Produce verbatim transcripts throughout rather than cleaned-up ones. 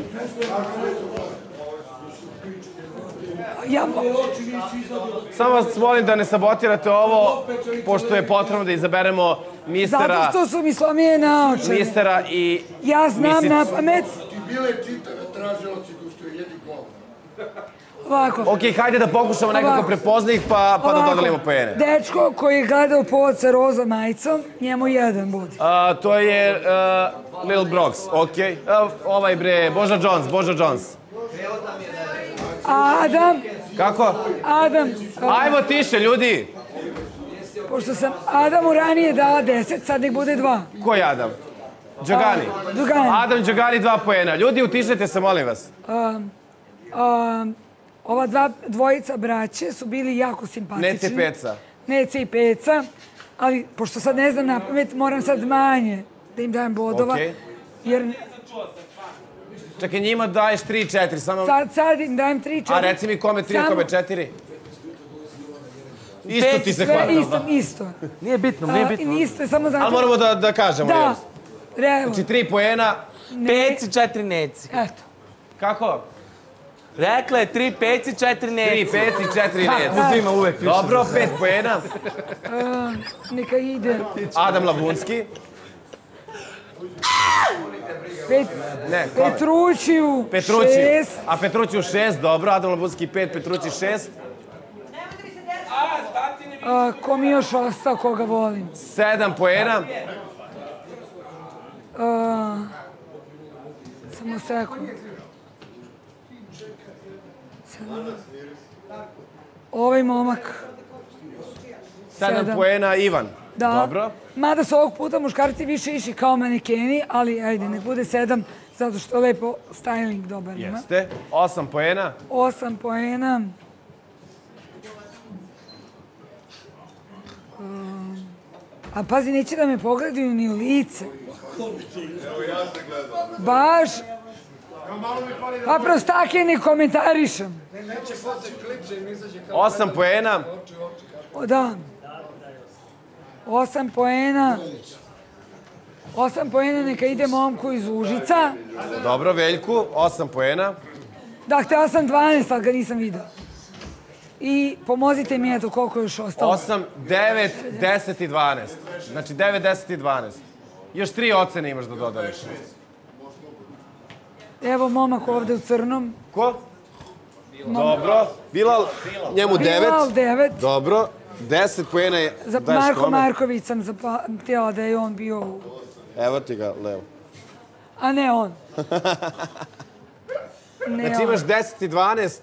Ja... Samo vas molim da ne sabotirate ovo, pošto je potrebno da izaberemo mistera... Zato što su mi slomije naočare. Mistera i... Ja znam na pamet. Ti bile čitave tražiloci tu što je jedi gol. Ovako. Ok, hajde da pokušamo nekako prepoznat ih pa da dodelimo poene. Dečko koji je gledao povod sa roza majicom, njemu jedan budi. To je Lil Brox, ok. Ovaj bre, Boža Jones, Boža Jones. Adam. Kako? Adam. Ajmo tiše, ljudi. Pošto sam Adamu ranije dala deset, sad nek bude dva. Ko je Adam? Džogani. Džogani. Adam Džogani, dva poena. Ljudi, utišajte se, molim vas. Ova dva dvojica braće su bili jako simpatični. Nece i Peca. Nece i Peca, ali pošto sad ne znam na pamet, moram sad manje da im dajem bodova. Jer... Čekaj, njima daješ tri četiri, samo... Sad im dajem tri četiri. A reci mi kome tri, kome četiri? Isto ti se hvata. Isto, isto. Nije bitno, nije bitno. Isto je samo zato... Ali moramo da kažemo. Da. Znači, tri poena. Peci, četiri neci. Eto. Kako? Rekla je tri peci, četiri neci. Tri peci, četiri neci. Dobro, pet poena. Neka ide. Adam Labunski. Petrućiju šest. A Petrućiju šest, dobro. Adam Labunski pet, Petrući šest. Ko mi još ostao, koga volim? Sedam poena. Samo sekund. Ovaj momak. Sedam poena, Ivan. Da. Dobro. Mada su ovog puta muškarci više išli kao manekeni, ali ajde, nek bude sedam, zato što je lepo styling dobar ima. Jeste. Osam poena. Osam poena. A pazi, neće da me pogledaju ni u lice. Baš... Pa prostake ne komentarišem. Osam poena. Da. Osam poena. Osam poena neka ide momku iz Užica. Dobro, Veljku. Osam poena. Da, htela sam dvanaest, ali ga nisam vidio. I pomozite mi, eto, koliko je još ostalo. Osam, devet, deset i dvanaest. Znači, devet, deset i dvanaest. Još tri ocene imaš da dodališ. Evo momak ovde u crnom. Ko? Dobro. Bilal, njemu devet. Bilal devet. Dobro. Deset pojena je... Za Marko Marković sam htjela da je on bio u... Evo ti ga, Leo. A ne on. Znači imaš deset i dvanaest.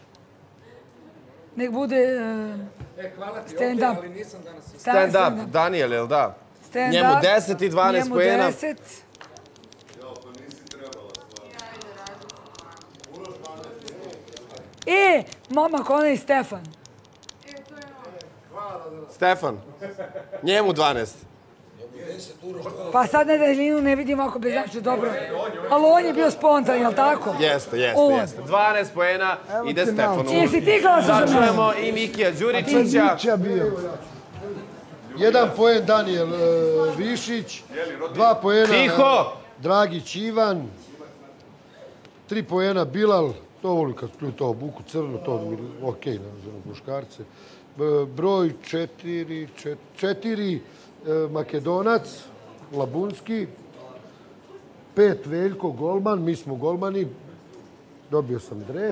Nek bude stand-up. Stand-up, Daniel, jel da? Njemu deset i dvanaest pojena. Njemu deset. E, momak, onaj i Stefan. Stefan. Njemu dvanaest. Pa sad na daljinu ne vidim ako bez znači dobro. Ali on je bio spontan, jel tako? Jeste, jeste, jeste. dvanaest pojena ide Stefanu. Jesi ti glasao za mene? Začujemo i Mikija Đuričića. Jedan poen Daniel Višić. Dva poena Dragić Ivan. Tri poena Bilal. To volim kad plju to obuku crno, to mi okej za muškarce. Broj četiri, četiri Makedonac, Labunski. Pet Veljko, golman, mi smo golmani. Dobio sam dres.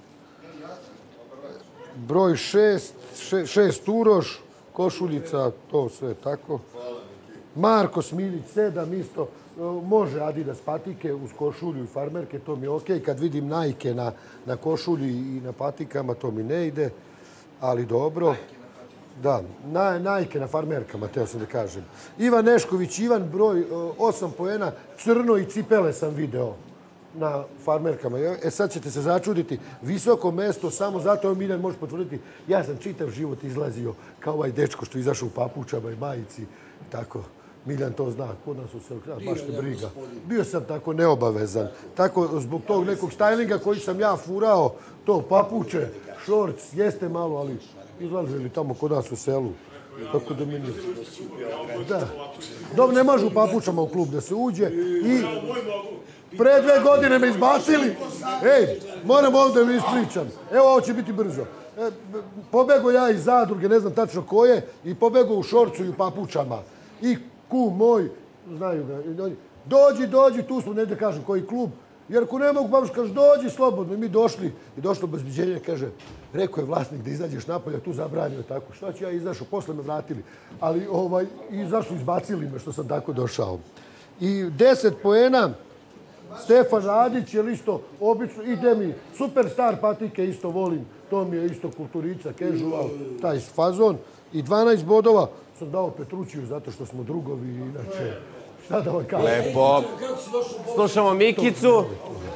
Broj šest, šest Uroš, košuljica, to sve tako. Marko Smilić, sedam isto. Može Adidas patike uz košulju i farmerke, to mi je okej. Kad vidim Nike na košulji i na patikama, to mi ne ide. Ali dobro. Da, Nike na farmerkama, teo sam da kažem. Ivan Nešković, Ivan, broj osam poena, crno i cipele sam video na farmerkama. E sad ćete se začuditi, visoko mesto, samo zato je Miljan može potvrditi. Ja sam čitav život izlazio kao ovaj dečko što izašao u papučama i majici. Tako, Miljan to zna, kod nas u selu, baš te briga. Bio sam tako neobavezan. Tako, zbog tog nekog stylinga koji sam ja furao, to papuče, šorc, jeste malo, ali izlazili tamo kod nas u selu. Tako da meni... Da. Dok ne može u papučama u klub da se uđe i... Pre dve godine me izbacili. Ej, moram ovdje mi ispričam. Evo, ovo će biti brzo. E, pobego ja iz zadruge, ne znam tačno ko je, i pobego u šorcu i u papučama. I kum moj, znaju ga, dođi, dođi, tu smo, ne da kažem koji klub. Jer ako ne mogu, babuš, kaže, dođi slobodno. I mi došli i došlo obezbeđenje, kaže, rekao je vlasnik da izađeš napolje, tu zabranio tako. Šta ću ja izašao, posle me vratili. Ali, ovaj, i zašto izbacili me što sam tako došao. I deset poena, Stefan Radić je isto obično, ide mi superstar patike, isto volim, to mi je isto kulturica, casual, taj fazon. I dvanaest bodova sam dao Petrućiju zato što smo drugovi, inače, šta da vam kažem. Lepo. Slušamo Mikicu.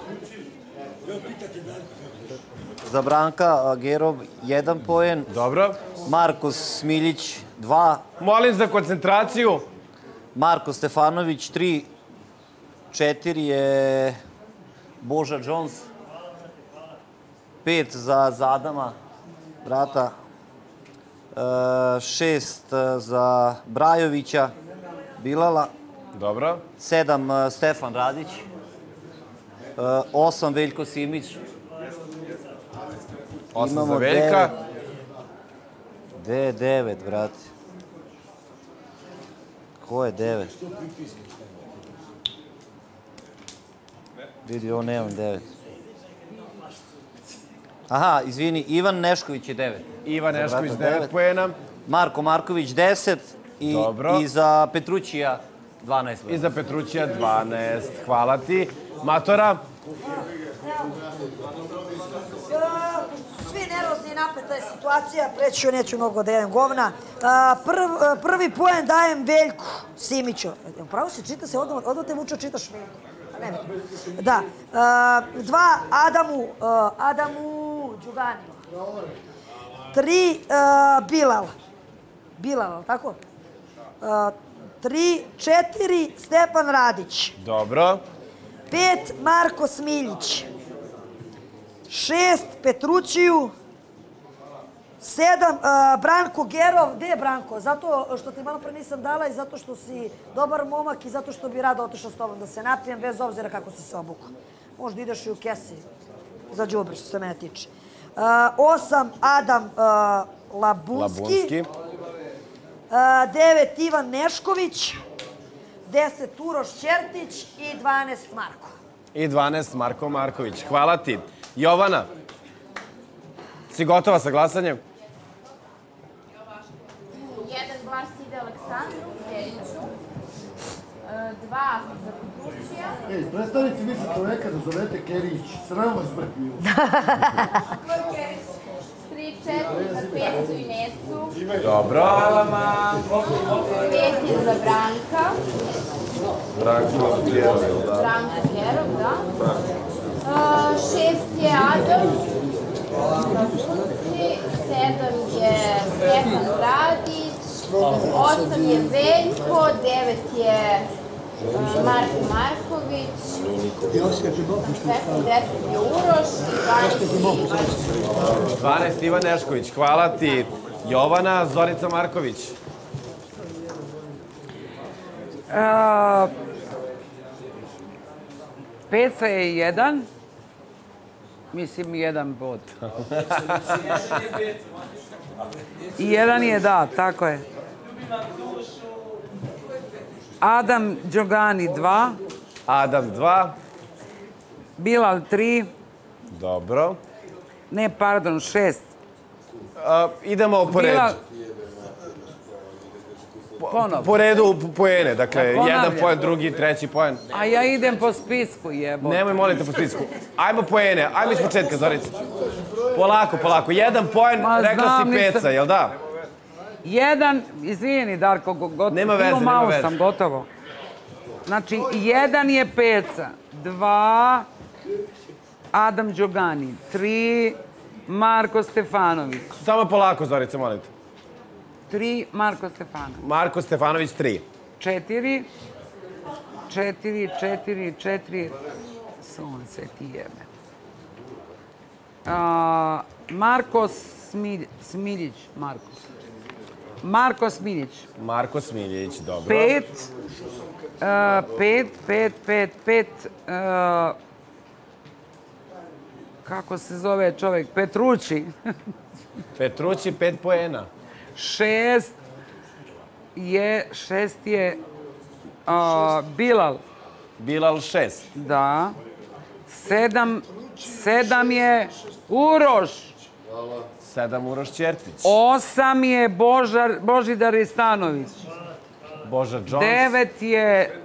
Za Branka Gerov jedan poen. Dobro. Marko Smiljić dva. Molim za koncentraciju. Marko Stefanović tri. Četiri je Boža Jones. Pet za Adama, brata. Šest za Brajovića, Bilala. Dobro. Sedam Stefan Radić. Osam Veljko Simić. Osam za Veljka. Gde je devet, brate? Ko je devet? Vidi, ovo nemam devet. Aha, izvini, Ivan Nešković je devet. Ivan Nešković devet poena. Marko Marković deset. I za Petrućija dvanaest. I za Petrućija dvanaest. Hvala ti. Matora? Svi nervozni i napeta je situacija, preću, neću mnogo da jedem govna. Prvi poen dajem Veljku Simiću. Pravo se, čita se, odmah te vučeo, čitaš Veljku. Da. Dva Adamu, Adamu Đuganiju. Tri Bilal. Bilal, tako? Tri, četiri Stefan Radić. Dobro. Pet Marko Smiljić. Šest Petrućiju. Sedam Branko Gerov. Gde je Branko? Zato što ti malo pre nisam dala i zato što si dobar momak i zato što bi rado otišao s tobom da se napijem, bez obzira kako si se obukao. Možda ideš i u kesi za đubre, što se mene tiče. Osam Adam Labunski. Devet Ivan Nešković. Deset Uroš Ćertić i dvanaest Marko. I dvanaest Marko Marković. Hvala ti. Jovana, si gotova sa glasanjem? Jedan glas ide Aleksandru Keriću. Dva za Petrućija. Ej, predstavnici više čoveka da zovete Kerić. Sramo izbrknju. Tri, četiri za Pecu i Necu. Dobro. Pet je za Branka. Branko Gerov, da. Branko Gerov, da. Šest je Adam. Sedam je Stefan Radić. Osam je Veljko. Devet je Marko Marković. Deset je Uroš. dvanaest Ivan Nešković. Hvala ti. Jovana, Zorica Marković. Peca je jedan. Mislim, jedan bod. I jedan je da, tako je. Adam Đogani dva. Adam dva. Bilal tri. Dobro. Ne, pardon, šest. Idemo po redu. Ponovo. Po redu poene, dakle, jedan poen, drugi, treći poen. A ja idem po spisku, jebo. Nemoj, molim te, po spisku. Ajmo poene, ajmo iz početka, Zorica. Polako, polako. Jedan poen, rekla si Peca, jel da? Jedan, izvijeni, Darko, gotovo. Nema veze, nema malo veze. sam, gotovo. Znači, jedan je Peca, dva Adam Đogani, tri Marko Stefanović. Samo polako, Zorica, molim te. Tri Marko Stefanović. Marko Stefanović, tri. Četiri. Četiri, četiri, četiri. Sunce ti jebe. Marko Smiljić. Marko. Marko Smiljić. Marko Smiljić, dobro. Pet. Uh, pet, pet, pet, pet. Uh, kako se zove čovjek? Petrući. Petrući, pet poena. Šest je, šest je uh, Bilal. Bilal šest. Da. Sedam, sedam je Uroš. Sedam Uroš Ćertić. Osam je Božar, Božidar Istanović. Boža Jones. Devet je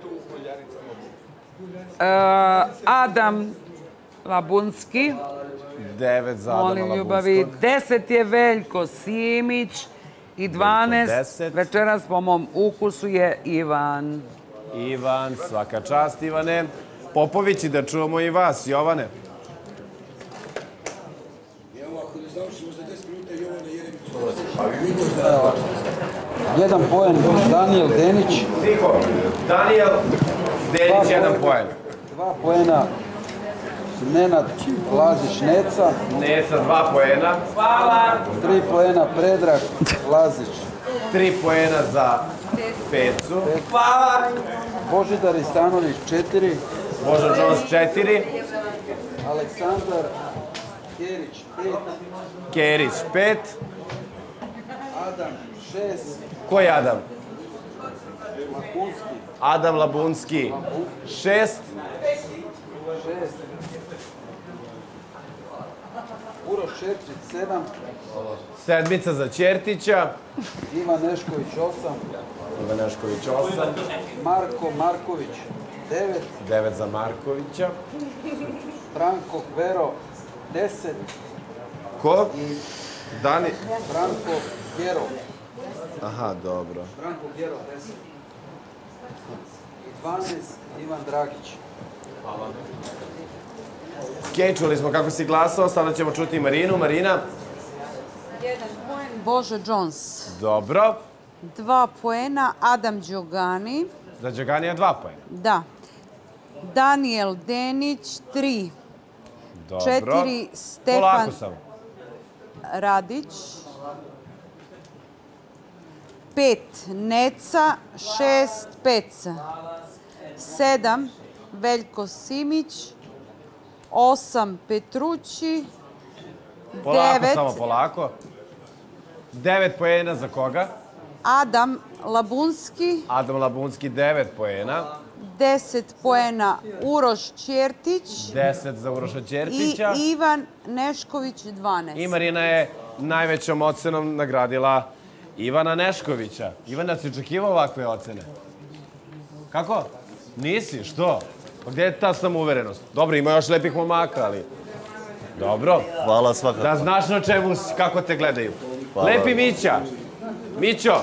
uh, Adam Labunski. Devet za Adama Molim Labunskog. ljubavi. Deset je Veljko Simić. I dvanaest, večeras po mom ukusu je Ivan. Ivan, svaka čast Ivane. Popović i da čuvamo i vas, Jovane. Jedan poen, Danijel Denić. Tiho. Danijel Denić, jedan poen. Dva poena, Nenad Lazić Neca. Neca, dva poena. Hvala. Tri poena, Predrag Lazić. Tri poena za Pecu. Hvala. Božidar Istanović, četiri. Boža Jones, četiri. Aleksandar Kerić, pet. Kerić, pet. Adam, šest. Ko je Adam? Labunski. Adam Labunski, šest. Šest. Uroš Čerčić, sedam. Sedmica za Ćertića. Ivan Nešković, osam. Ivan Nešković, osam. Marko Marković, devet. Devet za Markovića. Branko Kvero, deset. Ko? Dani... Branko Gero. Aha, dobro. Branko Gero, deset. I dvanaest, Ivan Dragić. Hvala. Okej, čuli smo kako si glasao, sada ćemo čuti Marinu. Marina? Jedan poen Božo Jones. Dobro. Dva poena Adam Đogani. Za Đoganija dva poena. Da. Danijel Denić, tri. Dobro. Četiri Stefan Polako samo. Radić. Pet Neca, šest Peca. Sedam Veljko Simić. Osam Petrući. Polako, Devet samo polako. Devet poena za koga? Adam Labunski. Adam Labunski, devet poena. Deset poena Uroš Ćertić. Deset za Uroša I Ćertića. Ivan Nešković, dvanaest. I Marina je najvećom ocenom nagradila Ivana Neškovića. Ivana, si očekivao ovakve ocene? Kako? Nisi? Što? Pa gdje je ta samouverenost? Dobro, ima još lepih momaka, ali... Dobro. Hvala svakako. Da znaš na čemu, si, kako te gledaju. Hvala. Lepi Mića. Mićo.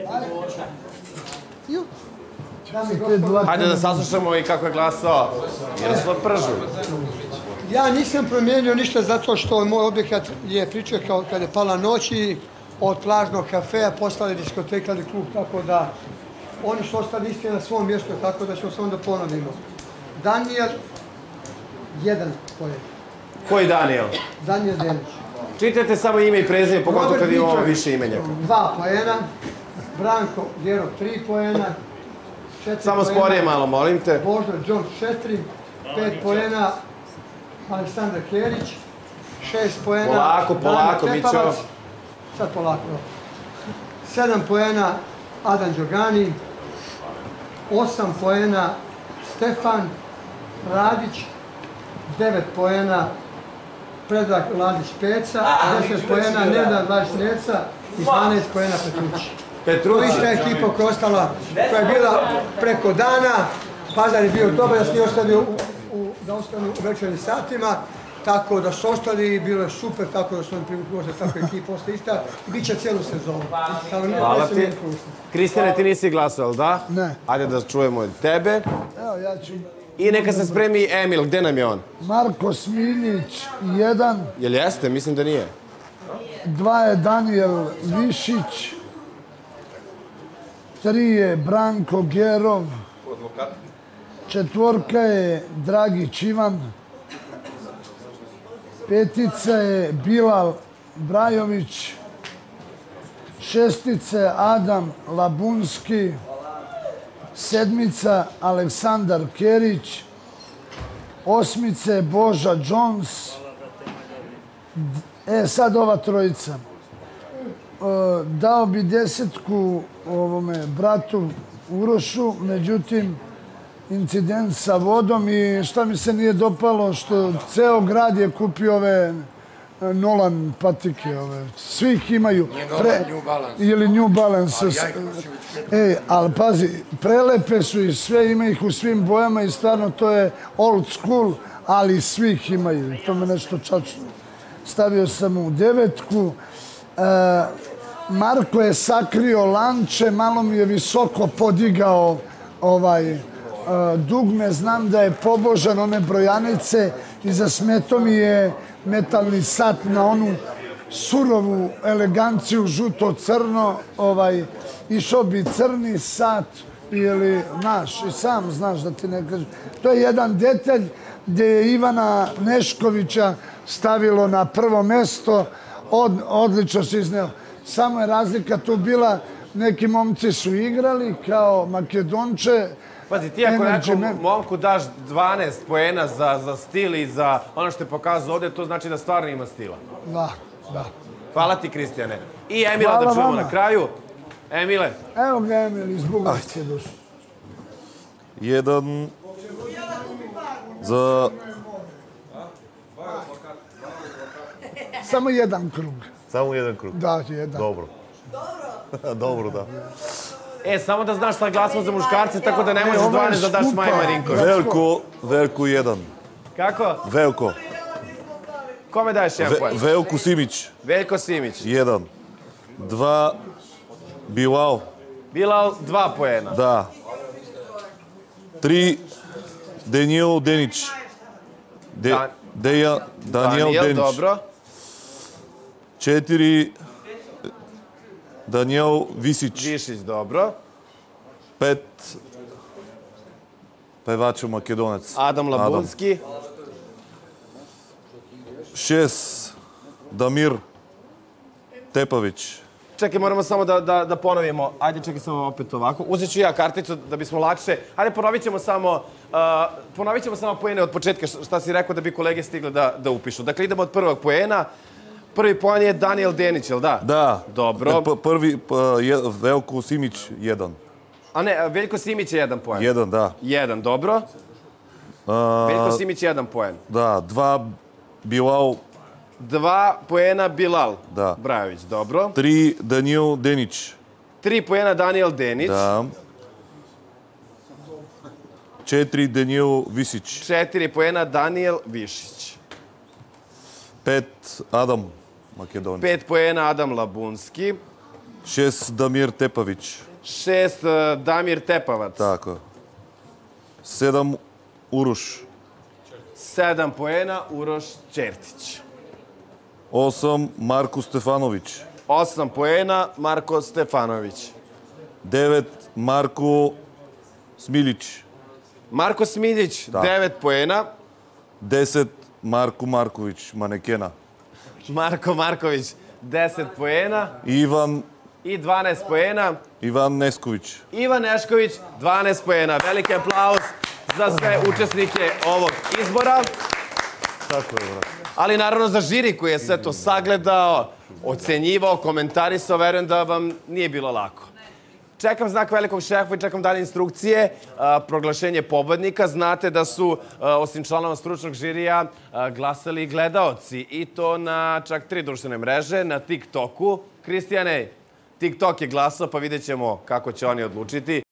Hajde da saslušamo i kako je glasao Miroslav Pržu. Ja nisam promijenio ništa zato što moj objekat je pričekao kada je pala noć i od plažnog kafeja postali diskoteka ili klub, tako da oni su ostali isti na svom mjestu, tako da ćemo se onda ponovimo. Danijel, jedan poen. Koji Danijel? Danijel Denić. Čitajte samo ime i prezime, pogotovo kad imamo više imenjaka. Dva poena. Branko Gerov, tri poena. Samo sporije malo, molim te. Božo Jones, četiri. Pet poena. Aleksandar Kerić. Šest poena. Polako, polako, Dani Mićo. Tepavac. Sad polako. Sedam poena Adam Đogani. Osam poena Stefan Radić. Devet poena Predrag Lazić Peca. Deset poena Nenad Lazić Neca. I dvanaest poena Petrući. Petrući. To ista ekipa koja je ostala, koja je bila preko dana. Pazar je bio dobar, da su ostali u, u, da ostanu u večernim satima. Tako da su ostali, bilo je super, tako da su oni privukli možda tako ekipa ostaje ista. I bit će cijelu sezonu. Hvala ti. Kristjane, ti nisi glasao, da? Ne. Ajde da čujemo od tebe. Evo, ja ću... I neka se spremi Emil, gde nam je on? Marko Smiljić, jedan. Jel jeste? Mislim da nije. Dva je Danijel Višić. Tri je Branko Gerov. Četvorka je Dragić Ivan. Petica je Bilal Brajović. Šestice Adam Labunski, sedmica Aleksandar Kerić, osmice Boža Jones, e sad ova trojica. Dao bi desetku ovome bratu Urošu, međutim incident sa vodom i šta mi se nije dopalo, što ceo grad je kupio ove Nolan patike, ove. Svi ih imaju. Ili New Balance. Ej, ali pazi, prelepe su i sve, ima ih u svim bojama i stvarno to je old school, ali svi ih imaju. To me nešto čačno. Stavio sam u devetku. Marko je sakrio lanče, malo mi je visoko podigao ovaj dugme, znam da je pobožan one brojanice i zasmeto mi je metalni sat na onu surovu eleganciju žuto-crno, ovaj, išao bi crni sat ili naš, i sam znaš da ti ne kažem. To je jedan detalj gdje je Ivana Neškovića stavilo na prvo mesto, Od, odlično si izneo. Samo je razlika tu bila, neki momci su igrali kao Makedonče. Pazi, ti ako nekom momku daš dvanaest poena za, za stil i za ono što je pokazao ovdje, to znači da stvarno ima stila. Da, da. Hvala ti, Kristijane. I Emila da čujemo na kraju. Emile. Evo ga Emil iz Bugarske duše. Jedan za... Samo jedan krug. Samo jedan krug? Da, jedan. Dobro. Dobro, da. E, samo da znaš sad glasamo za muškarce, tako da ne možeš dvanaest da daš Maji Marinković. Veljko, Veljko jedan. Kako? Veljko. Kome daješ jedan poen? Veljko Simić. Veljko Simić. Jedan. Dva, Bilal. Bilal, dva poena. Da. Tri, Danijel Denić. De, Deja, Danijel Denić. Dobro. Četiri, Danijel Visić. Visić, dobro. Pet, pevača Makedonac. Adam Labunski. Šest, Damir Tepavić. Čekaj, moramo samo da, da, da ponovimo. Ajde, čekaj samo opet ovako. Uzet ću ja karticu da bismo lakše. Ajde, ponovit ćemo samo, uh, ponovit ćemo samo poene od početka, šta si rekao da bi kolege stigle da, da upišu. Dakle, idemo od prvog poena. Prvi poen je Danijel Denić, jel da? Da. Dobro. P prvi, Veljko Simić, jedan. A ne, Veljko Simić je jedan poen. Jedan, da. Jedan, dobro. Veljko Simić je jedan poen. Da, dva, Bilal. Dva poena Bilal. Da. Brajović, dobro. Tri, Danijel Denić. Tri poena Danijel Denić. Da. Četiri, Danijel Visić. Četiri poena Danijel Višić. Pet, Adam Makedonija. Pet poena Adam Labunski. Šest, Damir Tepavić. Šest, uh, Damir Tepavac. Tako. Sedam, Uroš. Sedam poena Uroš Čertić. Osam, Marko Stefanović. Osam poena Marko Stefanović. Devet, Marko Smiljić. Marko Smiljić, da. Devet poena. Deset, Marko Marković, manekena. Marko Marković, deset poena. Ivan. I dvanaest poena. Ivan Nesković. Ivan Nešković, dvanaest poena. Veliki aplauz za sve učesnike ovog izbora. Tako je, brate. Ali naravno za žiri koji je sve to sagledao, ocenjivao, komentarisao, verujem da vam nije bilo lako. Čekam znak velikog šefa i čekam dalje instrukcije, proglašenje pobednika. Znate da su, osim članova stručnog žirija, glasali i gledaoci. I to na čak tri društvene mreže, na TikToku. Kristijane, TikTok je glasao, pa vidjet ćemo kako će oni odlučiti.